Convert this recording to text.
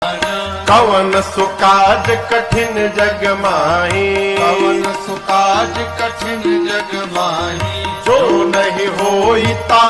कवन सुकाज कठिन जग माही, कवन सुकाज कठिन जग माही, जो नहीं होई ता